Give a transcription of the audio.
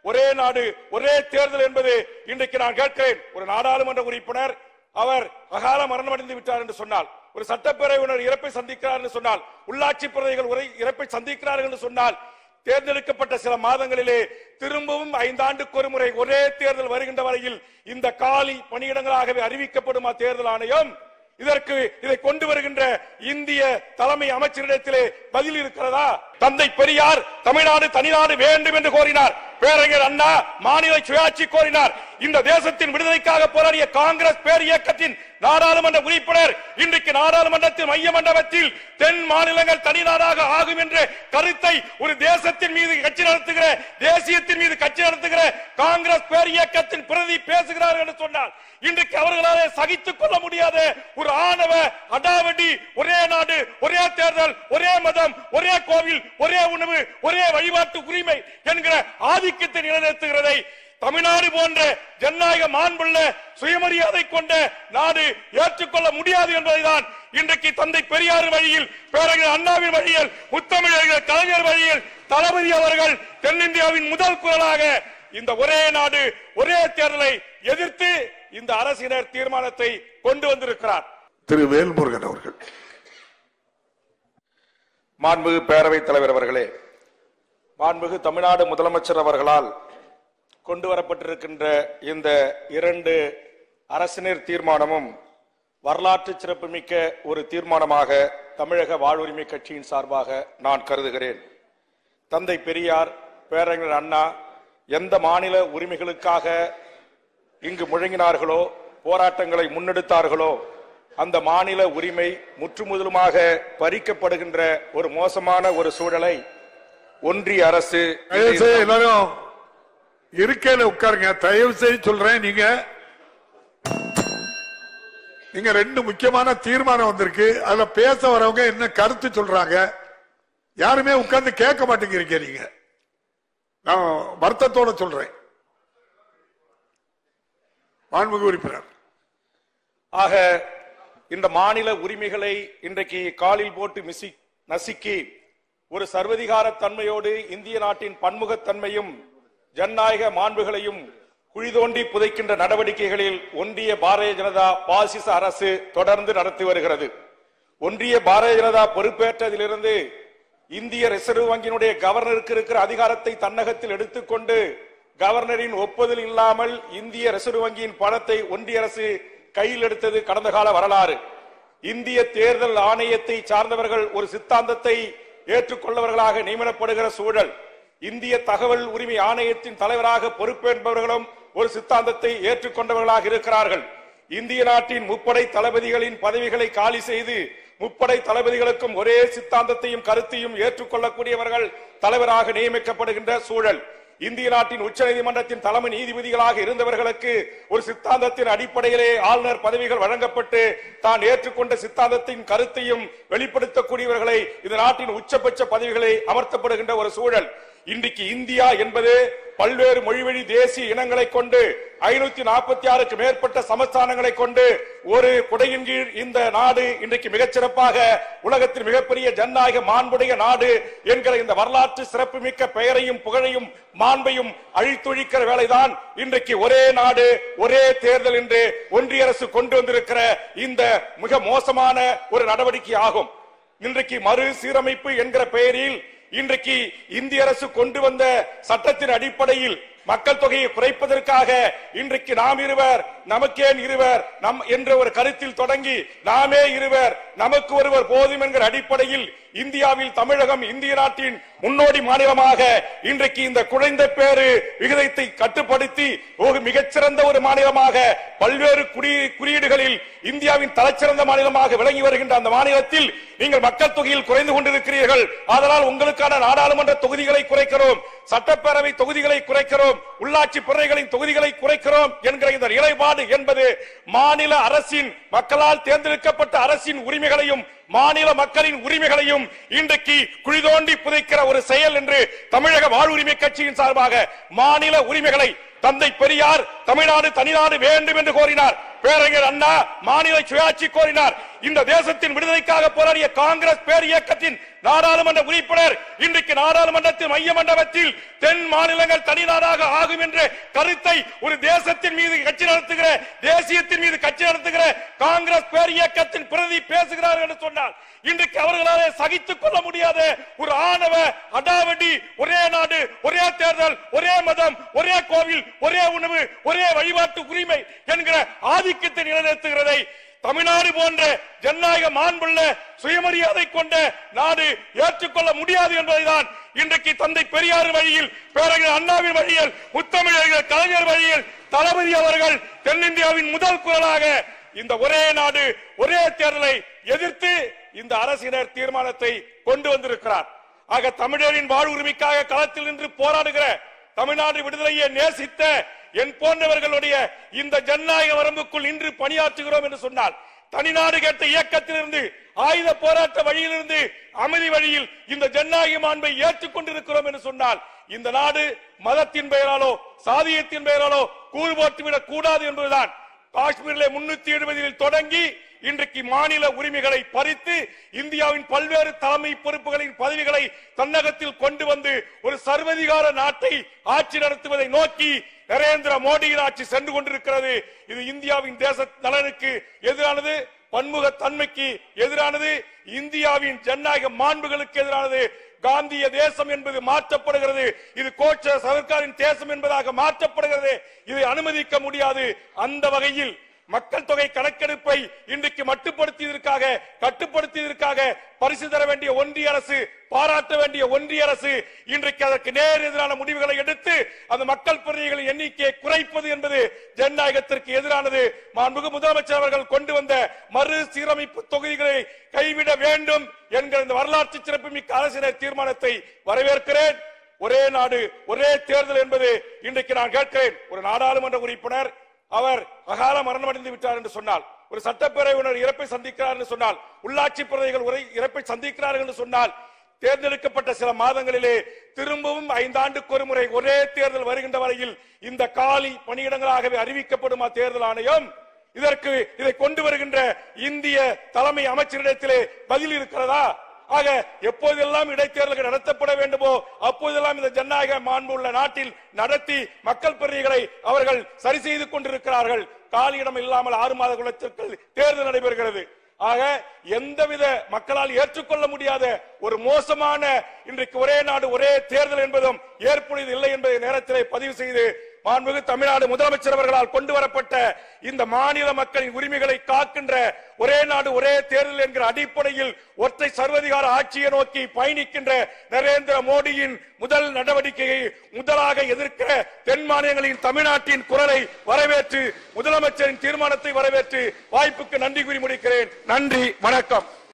ஒரே நாடு ஒரே தேர்தல் என்பது இன்றைக்கு நான் கேட்கிறேன். ஒரு நாடாளுமன்ற உறுப்பினர் அவர் அகால மரணம் அடைந்து விட்டார் என்று சொன்னால், ஒரு சட்டப்பேரவையினர் இறப்பை சந்திக்கிறார் என்று சொன்னால், உள்ளாட்சி பிரதிகள் இறப்பை சந்திக்கிறார்கள் என்று சொன்னால், தேர்ந்தெடுக்கப்பட்ட சில மாதங்களிலே திரும்பவும் 5 ஆண்டுக்கு ஒரு முறை ஒரே தேர்தல் வருகின்ற வரையில் இந்த காலி பணியிடங்களாகவே அறிவிக்கப்படுமா தேர்தல் ஆணையம்? இதை கொண்டு வருகின்ற இந்திய தலைமை அமைச்சரிடத்திலே பதில் இருக்கிறதா? தந்தை பெரியார் தமிழ்நாடு தனிநாடு வேண்டும் என்று கோரினார். பேரறிஞர் அண்ணா மாநில சுயாட்சி கோரினார். இந்த தேசத்தின் விடுதலைக்காக போராடிய காங்கிரஸ் பேர் இயக்கத்தின் நாடாளுமன்ற உறுப்பினர் இன்றைக்கு நாடாளுமன்றத்தில் மைய மண்டபத்தில் தென் மாநிலங்கள் தனிநாடாக ஆகும் என்ற கருத்தை ஒரு தேசத்தின் மீது கட்சி நடத்துகிற, தேசியத்தின் மீது கட்சி நடத்துகிற காங்கிரஸ் பேர் இயக்கத்தின் பிரதி பேசுகிறார்கள் என்று சொன்னால், இன்றைக்கு அவர்களாலே சகித்துக் கொள்ள முடியாத ஒரு ஆணவ அடாவடி, ஒரே நாடு ஒரே தேர்தல், ஒரே மதம் ஒரே கோவில், ஒரே உணவு, ஒரே வழிபாட்டு உரிமை என்கிற ஆதிக்கத்தை நிலைநிறுத்துகிறதை தமிழ்நாடு போன்ற ஜனநாயக மாண்புள்ள சுயமரியாதை கொண்ட நாடு ஏற்றுக்கொள்ள முடியாது என்பதைதான் இன்றைக்கு தந்தை பெரியார் வழியில், பேரறிஞர் அண்ணாவின் வழியில், முத்தமிழர் கலைஞர் வழியில் தளபதி அவர்கள் தென்னிந்தியாவின் முதல் குரலாக இந்த ஒரே நாடு ஒரே தேர்தலை எதிர்த்து இந்த அரசினர் தீர்மானத்தை கொண்டு வந்திருக்கிறார். திரு வேல்முருகன் அவர்கள். மாண்புமிகு பேரவைத் தலைவர் அவர்களே, மாண்புமிகு தமிழ்நாடு முதலமைச்சர் அவர்களால் கொண்டு வரப்பட்டிருக்கின்ற இந்த 2 அரசினர் தீர்மானமும் வரலாற்று சிறப்புமிக்க ஒரு தீர்மானமாக தமிழக வாழ்வுரிமை கட்சியின் சார்பாக நான் கருதுகிறேன். தந்தை பெரியார், பேரறிஞர் அண்ணா எந்த மாநில உரிமைகளுக்காக இங்கு முழங்கினார்களோ, போராட்டங்களை முன்னெடுத்தார்களோ, அந்த மாநில உரிமை முற்றுமுதலுமாக பறிக்கப்படுகின்ற ஒரு மோசமான ஒரு சூழலை ஒன்றிய அரசு எல்லாரும் இருக்கையில உட்காருங்க. தயவு செய்து சொல்றேன், நீங்க 2 முக்கியமான தீர்மானம் வந்திருக்கு. அதுல பேச வரவங்க என்ன கருத்து சொல்றாங்க, யாருமே உட்கார்ந்து கேட்க மாட்டேங்கிறீங்க. நீங்க நான் வருத்தத்தோட சொல்றேன். மாண்புமிகு உறுப்பினர். ஆக இந்த மாநில உரிமைகளை இன்றைக்கு காலில் போட்டு நசுக்கி ஒரு சர்வதிகார தன்மையோடு இந்திய நாட்டின் பன்முகத்தன்மையும் ஜனநாயக மாண்புகளையும் குழிதோண்டி புதைக்கின்ற நடவடிக்கைகளில் ஒன்றிய பாரதிய ஜனதா பாசிச அரசு தொடர்ந்து நடத்தி வருகிறது. ஒன்றிய பாரதிய ஜனதா பொறுப்பேற்றதிலிருந்து இந்திய ரிசர்வ் வங்கியினுடைய கவர்னருக்கு இருக்கிற அதிகாரத்தை தன்னகத்தில் எடுத்துக்கொண்டு கவர்னரின் ஒப்புதல் இல்லாமல் இந்திய ரிசர்வ் வங்கியின் பணத்தை ஒன்றிய அரசு கையில் எடுத்தது கடந்த கால வரலாறு. இந்திய தேர்தல் ஆணையத்தை சார்ந்தவர்கள் ஒரு சித்தாந்தத்தை ஏற்றுக்கொள்ளவர்களாக நியமனப்படுகிற சூழல், இந்திய தகவல் உரிமை ஆணையத்தின் தலைவராக பொறுப்பேற்பவர்களும் ஒரு சித்தாந்தத்தை ஏற்றுக்கொண்டவர்களாக இருக்கிறார்கள். இந்திய நாட்டின் முப்படை தளபதிகளின் பதவிகளை காலி செய்து முப்படை தளபதிகளுக்கும் ஒரே சித்தாந்தத்தையும் கருத்தையும் ஏற்றுக்கொள்ளக்கூடியவர்கள் தலைவராக நியமிக்கப்படுகின்ற சூழல். இந்திய நாட்டின் உச்ச நீதிமன்றத்தின் தலைமை நீதிபதிகளாக இருந்தவர்களுக்கு ஒரு சித்தாந்தத்தின் அடிப்படையிலே ஆளுநர் பதவிகள் வழங்கப்பட்டு தான் ஏற்றுக்கொண்ட சித்தாந்தத்தின் கருத்தையும் வெளிப்படுத்தக்கூடியவர்களை இந்த நாட்டின் உச்சபட்ச பதவிகளை அமர்த்தப்படுகின்ற ஒரு சூழல். இன்றைக்கு இந்தியா என்பது பல்வேறு மொழிவழி தேசிய இனங்களை கொண்டு 546க்கு மேற்பட்ட சமஸ்தானங்களை கொண்டு ஒரு குடையின் கீழ் இந்த நாடு இன்றைக்கு மிகச்சிறப்பாக உலகத்தில் மிகப்பெரிய ஜனநாயக மாண்புடைய நாடு என்கிற இந்த வரலாற்று சிறப்புமிக்க பெயரையும் புகழையும் மாண்பையும் அழித்தொழிக்கிற வேளைதான் இன்றைக்கு ஒரே நாடு ஒரே தேர்தல் என்று ஒன்றிய அரசு கொண்டு வந்திருக்கிற இந்த மிக மோசமான ஒரு நடவடிக்கை ஆகும். இன்றைக்கு மறுசீரமைப்பு என்கிற பெயரில் இன்றைக்கு இந்திய அரசு கொண்டு வந்த சட்டத்தின் அடிப்படையில் மக்கள் தொகையை குறைப்பதற்காக இன்றைக்கு நாம் இருவர் நமக்கேன் இருவர் நம் என்ற ஒரு கருத்தில் தொடங்கி நாமே இருவர் நமக்கு ஒருவர் போதும் என்கிற அடிப்படையில் இந்தியாவில் தமிழகம் இந்திய நாட்டின் முன்னோடி மாநிலமாக இன்றைக்கு இந்த குறைந்த பேரு விகிதத்தை கட்டுப்படுத்தி ஒரு மிகச்சிறந்த ஒரு மாநிலமாக பல்வேறு குறியீடுகளில் இந்தியாவின் தலைச்சிறந்த மாநிலமாக விளங்கி வருகின்ற அந்த மாநிலத்தில் நீங்கள் மக்கள் தொகையில் குறைந்து கொண்டிருக்கிறீர்கள். அதனால் உங்களுக்கான நாடாளுமன்ற தொகுதிகளை குறைக்கிறோம், சட்டப்பேரவை தொகுதிகளை குறைக்கிறோம், உள்ளாட்சி பிறரைகளின் தொகுதிகளை குறைக்கிறோம் என்கிற இந்த நிலைப்பாடு என்பது மாநில அரசின் மக்களால் தேர்ந்தெடுக்கப்பட்ட அரசின் உரிமைகளையும் மாநில மக்களின் உரிமைகளையும் இன்றைக்கு குழிதோண்டி புதைக்கிற ஒரு செயல் என்று தமிழக வாழ்வுரிமை கட்சியின் சார்பாக மாநில உரிமைகளை தந்தை பெரியார் தமிழ்நாடு தனிநாடு வேண்டும் என்று கோரினார். பேரறிஞர் அண்ணா மாநில சுயாட்சி கோரினார். இந்த தேசத்தின் விடுதலைக்காக போராடிய காங்கிரஸ் பேர் இயக்கத்தின் நாடாளுமன்ற உறுப்பினர் இன்றைக்கு நாடாளுமன்றத்தில் மைய மண்டபத்தில் தென் மாநிலங்கள் தனிநாடாக ஆகும் என்ற கருத்தை ஒரு தேசத்தின் மீது கட்சி நடத்துகிற, தேசியத்தின் மீது கட்சி நடத்துகிற காங்கிரஸ் பேர் இயக்கத்தின் பிரதி பேசுகிறார்கள் என்று சொன்னால் இன்றைக்கு அவர்களாலே சகித்துக் கொள்ள முடியாத ஒரு ஆணவ அடாவடி, ஒரே நாடு ஒரே தேர்தல், ஒரே மதம் ஒரே கோவில், ஒரே உணவு, ஒரே வழிபாட்டு உரிமை என்கிற ஆதிக்கத்தை நிலைநிறுத்துகிறதை தமிழ்நாடு போன்ற ஜனநாயக மாண்புள்ள சுயமரியாதை கொண்ட நாடு ஏற்றுக்கொள்ள முடியாது என்பதைதான் இன்றைக்கு தந்தை பெரியார் வழியில், பேரறிஞர் அண்ணாவின் வழியில், முத்தமிழர் கலைஞர் வழியில் தளபதி அவர்கள் தென்னிந்தியாவின் முதல் குரலாக இந்த ஒரே நாடு ஒரே தேர்தலை எதிர்த்து இந்த அரசினர் தீர்மானத்தை கொண்டு வந்திருக்கிறார். ஆக தமிழரின் வாழ்வுரிமைக்காக களத்தில் நின்று போராடுகிற, தமிழ்நாடு விடுதலையை நேசித்த என் போன்றவர்களுடைய இந்த ஜனநாயக வரம்புக்குள் இன்று பணியாற்றுகிறோம் என்று சொன்னால், தனிநாடு கேட்ட இயக்கத்திலிருந்து, ஆயுத போராட்ட வழியிலிருந்து அமைதி வழியில் இந்த ஜனநாயக மாண்பை ஏற்றுக்கொண்டிருக்கிறோம் என்று சொன்னால், இந்த நாடு மதத்தின் பெயராலோ சாதியத்தின் பெயராலோ கூறு போட்டுவிடக் கூடாது என்பதுதான் காஷ்மீரிலே 370 தொடங்கி இன்றைக்கு மாநில உரிமைகளை பறித்து இந்தியாவின் பல்வேறு தலைமை பொறுப்புகளின் பதவிகளை தன்னகத்தில் கொண்டு வந்து ஒரு சர்வதிகார நாட்டை ஆட்சி நடத்துவதை நோக்கி நரேந்திர மோடியின் ஆட்சி சென்று கொண்டிருக்கிறது. இது இந்தியாவின் தேச நலனுக்கு எதிரானது, பன்முக தன்மைக்கு எதிரானது, இந்தியாவின் ஜனநாயக மாண்புகளுக்கு எதிரானது. காந்திய தேசம் என்பது மாற்றப்படுகிறது, இது கோட்ச சர்க்காரின் தேசம் என்பதாக மாற்றப்படுகிறது. இதை அனுமதிக்க முடியாது. அந்த வகையில் மக்கள் தொகை கணக்கெடுப்பை இன்றைக்கு கட்டுப்படுத்தியதற்காக பரிசு தர வேண்டிய ஒன்றிய அரசு, பாராட்ட வேண்டிய ஒன்றிய அரசு இன்றைக்கு அதற்கு நேர் எதிரான முடிவுகளை எடுத்து அந்த மக்கள் பிரதிநிதிகளின் எண்ணிக்கையை குறைப்பது என்பது ஜனநாயகத்திற்கு எதிரானது. மாண்புமிகு முதலமைச்சர் அவர்கள் கொண்டு வந்த மறுசீரமைப்பு தொகுதிகளை கைவிட வேண்டும் என்கிற இந்த வரலாற்று சிறப்புமிக்க அரசினர் தீர்மானத்தை வரவேற்கிறேன். ஒரே நாடு ஒரே தேர்தல் என்பது இன்றைக்கு நான் கேட்கிறேன். ஒரு நாடாளுமன்ற உறுப்பினர் அவர் அகால மரணம் அடைந்து விட்டார் என்று சொன்னால், ஒரு சட்டப்பேரவையினர் இறப்பை சந்திக்கிறார் என்று சொன்னால், உள்ளாட்சி பிரதிநிதிகள் இறப்பை சந்திக்கிறார்கள் என்று சொன்னால், தேர்ந்தெடுக்கப்பட்ட சில மாதங்களிலே திரும்பவும் 5 ஆண்டுக்கு ஒரு முறை ஒரே தேர்தல் வருகின்ற வரையில் இந்த காலி பணியிடங்களாகவே அறிவிக்கப்படுமா தேர்தல் ஆணையம்? இதை கொண்டு வருகின்ற இந்திய தலைமை அமைச்சரிடத்திலே பதில் இருக்கிறதா? ஆக எப்போதெல்லாம் இடைத்தேர்தல்கள் நடத்தப்பட வேண்டுமோ அப்போதெல்லாம் இந்த ஜனநாயக மாண்பு உள்ள நாட்டில் நடத்தி மக்கள் பிரதிநிதிகளை அவர்கள் சரி செய்து கொண்டிருக்கிறார்கள். காலியிடம் இல்லாமல் 6 மாத காலத்திற்கு தேர்தல் நடைபெறுகிறது. ஆக எந்தவித மக்களால் ஏற்றுக்கொள்ள முடியாத ஒரு மோசமான இன்றைக்கு ஒரே நாடு ஒரே தேர்தல் என்பதும் ஏற்புடையது இல்லை என்பதை நேரத்திலே பதிவு செய்து, மாண்புமிகு தமிழ்நாடு முதலமைச்சர் அவர்களால் கொண்டு வரப்பட்ட இந்த மாநில மக்களின் உரிமைகளை காக்கின்ற ஒரே நாடு ஒரே தேர்தல் என்கிற அடிப்படையில் ஒற்றை சர்வதிகார ஆட்சியை நோக்கி பயணிக்கின்ற நரேந்திர மோடியின் முதல் நடவடிக்கையை முதலாக எதிர்க்கிற தென் மாநிலங்களின் தமிழ்நாட்டின் குரலை வரவேற்று, முதலமைச்சரின் தீர்மானத்தை வரவேற்று வாய்ப்புக்கு நன்றி கூறி முடிக்கிறேன். நன்றி, வணக்கம்.